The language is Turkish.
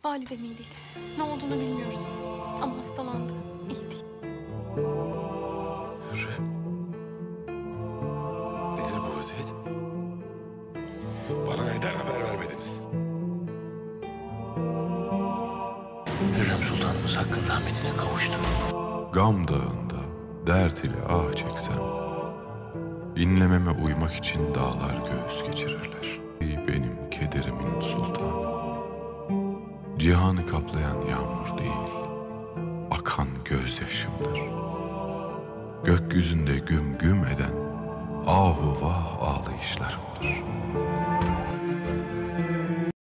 Validem iyi değil. Ne olduğunu bilmiyoruz. Ama hastalandı. İyi değil. Hürrem. Nedir bu vaziyet? Bana neden haber vermediniz? Hürrem Sultanımız hakkın rahmetine kavuştu. Gam dağında dert ile ah çeksem, inlememe uymak için dağlar göğüs geçirirler. Ey benim kederimin sultanı, cihanı kaplayan yağmur değil, akan gözyaşımdır. Gökyüzünde güm güm eden ahu vah ağlayışlarımdır.